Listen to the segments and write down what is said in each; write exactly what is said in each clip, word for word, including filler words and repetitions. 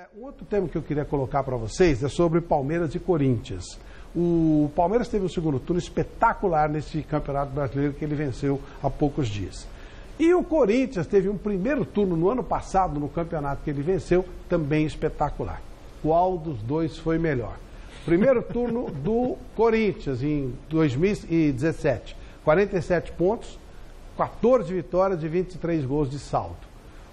É, um outro tema que eu queria colocar para vocês é sobre Palmeiras e Corinthians. O Palmeiras teve um segundo turno espetacular nesse Campeonato Brasileiro que ele venceu há poucos dias. E o Corinthians teve um primeiro turno no ano passado, no campeonato que ele venceu, também espetacular. Qual dos dois foi melhor? Primeiro turno do Corinthians em dois mil e dezessete, quarenta e sete pontos, quatorze vitórias e vinte e três gols de saldo.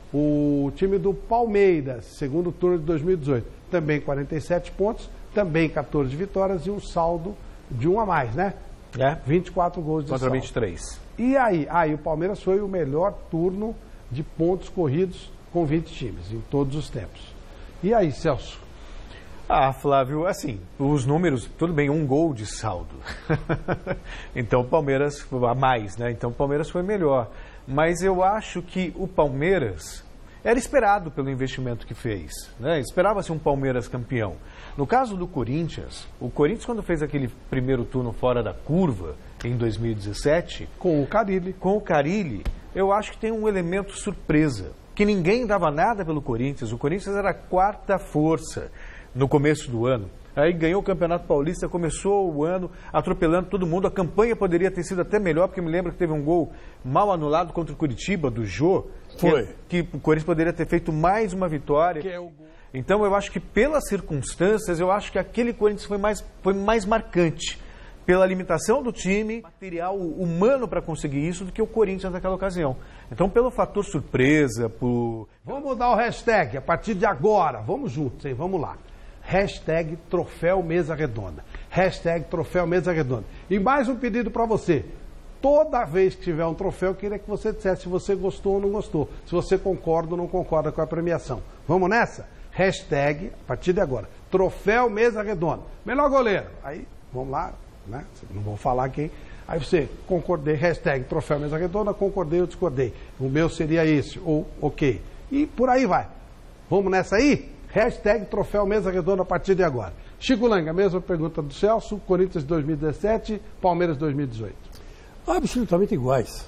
O time do Palmeiras, segundo turno de dois mil e dezoito, também quarenta e sete pontos, também quatorze vitórias e um saldo de um a mais, né? É. vinte e quatro gols de Contra saldo. vinte e três. E aí? Aí o Palmeiras foi o melhor turno de pontos corridos com vinte times, em todos os tempos. E aí, Celso? Ah, Flávio, assim, os números, tudo bem, um gol de saldo. Então o Palmeiras, a mais, né? Então o Palmeiras foi melhor. Mas eu acho que o Palmeiras era esperado pelo investimento que fez, né? Esperava-se um Palmeiras campeão. No caso do Corinthians, o Corinthians quando fez aquele primeiro turno fora da curva, em dois mil e dezessete... Com o Carille. Com o Carille, eu acho que tem um elemento surpresa, que ninguém dava nada pelo Corinthians. O Corinthians era a quarta força no começo do ano. Aí ganhou o Campeonato Paulista, começou o ano atropelando todo mundo. A campanha poderia ter sido até melhor, porque me lembro que teve um gol mal anulado contra o Curitiba, do Jô. Foi. Que, que o Corinthians poderia ter feito mais uma vitória. Que é o... Então eu acho que pelas circunstâncias, eu acho que aquele Corinthians foi mais, foi mais marcante. Pela limitação do time, material humano para conseguir isso, do que o Corinthians naquela ocasião. Então, pelo fator surpresa, por... Vamos mudar o hashtag a partir de agora. Vamos juntos, hein? Vamos lá. Hashtag Troféu Mesa Redonda. Hashtag Troféu Mesa Redonda. E mais um pedido para você. Toda vez que tiver um troféu, eu queria que você dissesse se você gostou ou não gostou. Se você concorda ou não concorda com a premiação. Vamos nessa? Hashtag, a partir de agora, Troféu Mesa Redonda. Melhor goleiro. Aí, vamos lá. Né? Não vou falar quem. Aí você, concordei, hashtag Troféu Mesa Redonda, concordei ou discordei. O meu seria esse, ou ok. E por aí vai. Vamos nessa aí? Hashtag Troféu Mesa Redonda a partir de agora. Chico Langa, mesma pergunta do Celso, Corinthians dois mil e dezessete, Palmeiras dois mil e dezoito. Absolutamente iguais.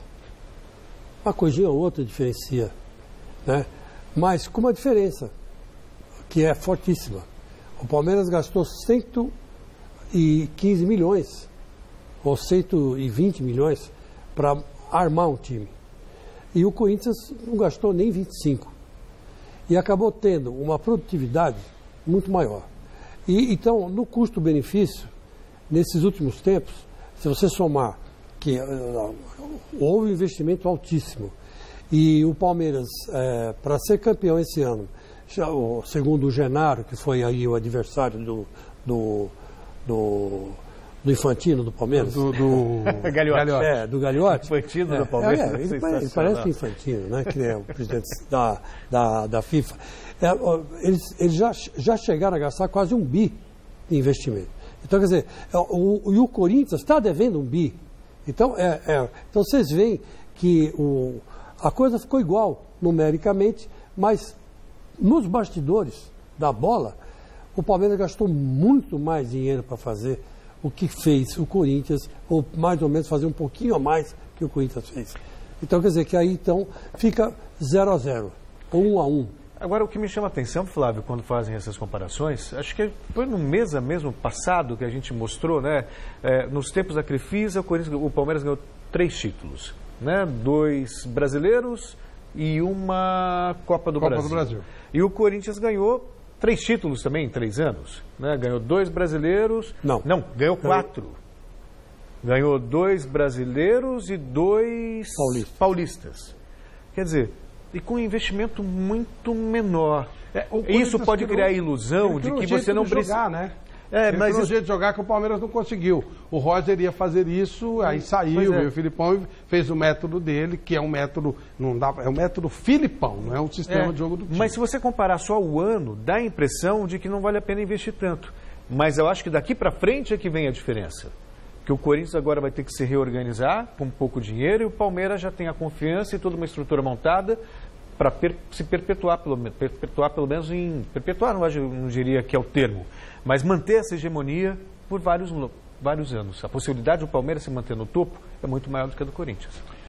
Uma coisinha ou outra diferencia, né? Mas com uma diferença, que é fortíssima. O Palmeiras gastou cento e quinze milhões, ou cento e vinte milhões, para armar um time. E o Corinthians não gastou nem vinte e cinco. E acabou tendo uma produtividade muito maior. E, então, no custo-benefício, nesses últimos tempos, se você somar que uh, houve um investimento altíssimo, e o Palmeiras, é, para ser campeão esse ano, já, o, segundo o Genaro, que foi aí o adversário do... do Do, do Infantino, do Palmeiras. Do, do... Gagliotti. É, do Gagliotti. Infantino é, do Palmeiras. É, ele, ele parece Infantino, né? Que é o presidente da, da, da FIFA. É, eles eles já, já chegaram a gastar quase um bi de investimento. Então, quer dizer, o, o, o Corinthians está devendo um bi. Então, é, é, então vocês veem que o, a coisa ficou igual numericamente, mas nos bastidores da bola, o Palmeiras gastou muito mais dinheiro para fazer o que fez o Corinthians, ou mais ou menos fazer um pouquinho a mais que o Corinthians fez. Então, quer dizer que aí então fica zero a zero, ou um a um. Agora, o que me chama a atenção, Flávio, quando fazem essas comparações, acho que foi no mês mesmo passado que a gente mostrou, né? É, nos tempos da Crefisa, o, Corinthians, o Palmeiras ganhou três títulos, né? Dois brasileiros e uma Copa do Copa Brasil. do Brasil. E o Corinthians ganhou três títulos também em três anos, né? Ganhou dois brasileiros. Não. Não, ganhou quatro. Ganhou dois brasileiros e dois Paulista. paulistas. Quer dizer, e com um investimento muito menor. É, Isso pode criar a ilusão de que você não precisa. Jogar, né? É, ele mas um isso... jeito de jogar que o Palmeiras não conseguiu. O Roger ia fazer isso, aí saiu, é. e o Filipão fez o método dele, que é um método, não dá, é um método Filipão, não é um sistema é, de jogo do time. Mas se você comparar só o ano, dá a impressão de que não vale a pena investir tanto. Mas eu acho que daqui para frente é que vem a diferença. Que o Corinthians agora vai ter que se reorganizar com pouco dinheiro e o Palmeiras já tem a confiança e toda uma estrutura montada para per, se perpetuar pelo, perpetuar pelo menos em... Perpetuar, não, não diria que é o termo, mas manter essa hegemonia por vários, vários anos. A possibilidade do Palmeiras se manter no topo é muito maior do que a do Corinthians.